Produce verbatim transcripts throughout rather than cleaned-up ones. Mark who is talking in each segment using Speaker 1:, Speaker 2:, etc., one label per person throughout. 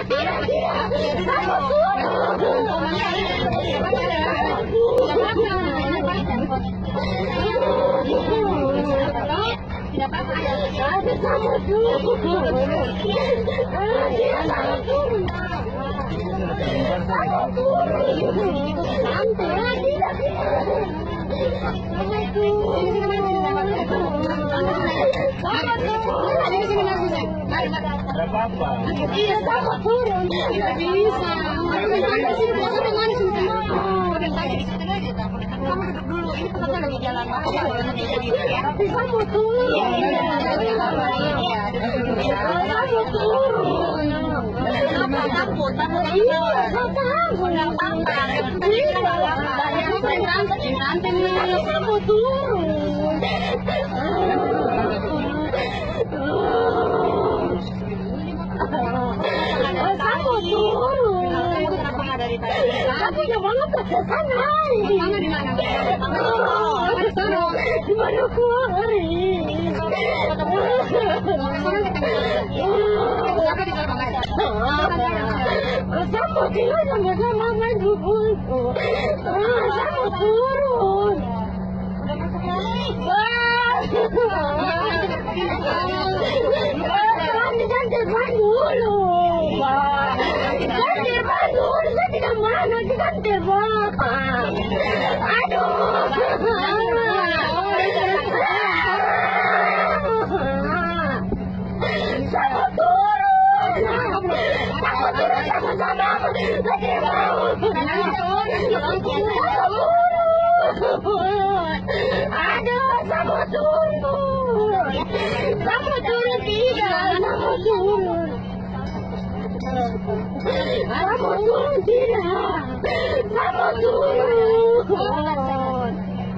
Speaker 1: Ada apa-apa?
Speaker 2: Iya, sama turun. Tidak bisa. Kamu duduk dulu. Ini peserta lagi jalan. Tapi kamu turun. Kamu turun. Kenapa takut? Takut iya, takut. Kamu turun. Aku yang mana ke sana? Di mana di mana? Di mana aku hari? Sama dia sama sama maju itu. Sama turun. Jangan dulu. Jangan dulu. Saya tidak mau jangan terbakar. Aduh. Saya turun. Saya turun sama-sama. Saya tidak mau. Aduh, sama turun. Sama turun tidak. Sama turun. Sama turun tidak. Sama turun.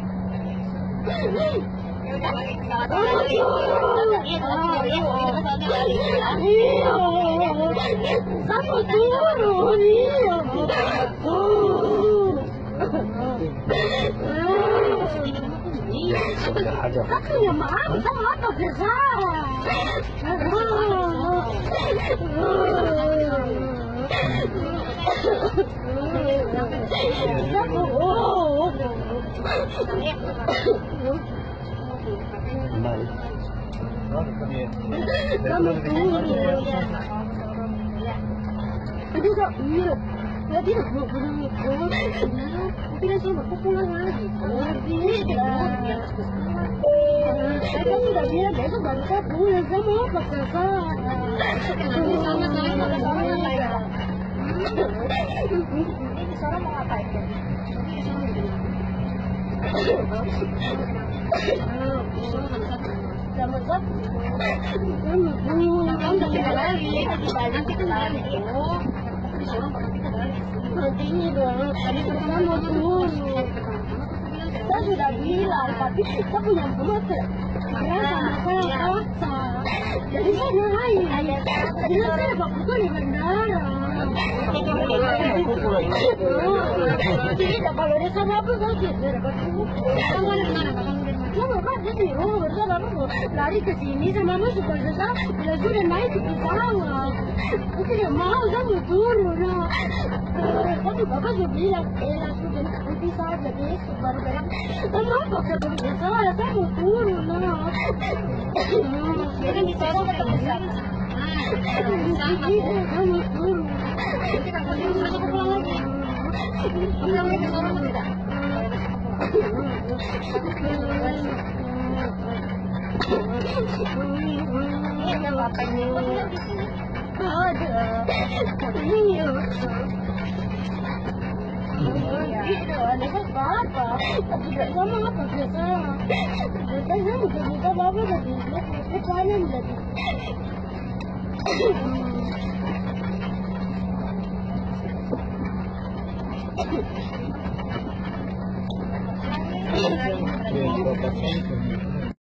Speaker 2: Sama turun. Aku yang maaf sama apa besar. Aduh, Kak, iya. Ya, tidak mau pulang itu. Tidak sama, aku pulang lagi. Tidak. Saya sudah bilang besok baru saya pulang. Saya mau apa selesai. Sama-sama pada saya. Ini seorang mau ngapain? Sama Zat. Kamu udah kita lagi. Banyak kita lagi. Nanti ini dong. Tadi pertama mau turun. Saya sudah bilang, tapi kita punya motor. Karena sama saya paksa. Jadi saya naik. Jadi saya bakal di bandara. Tidak, kalau dia sama apa sakit. Dia dapat buku. Kamu ada kemana? Kamu bapak dia di rumah bersama aku. Lari ke sini sama mama suka susah. Dia sudah naik ke pesawat. Aku tidak mau, saya mau turun. Tapi bapak sudah bilang, eh langsung nanti saat lagi esok baru bilang, kenapa pakai begitu saya, saya mau turun. Sekarang di sana ada besar. Saya mau turun. Nanti kakak dia masuk pulang lagi. Pulang lagi ke sana tidak? Ini ada bapak ini. Ada. Iya. Iya, ada apa-apa. Tapi tidak sama apa biasa. Biasanya muka-muka bapak jadi lihat kanan jadi.
Speaker 1: Iya,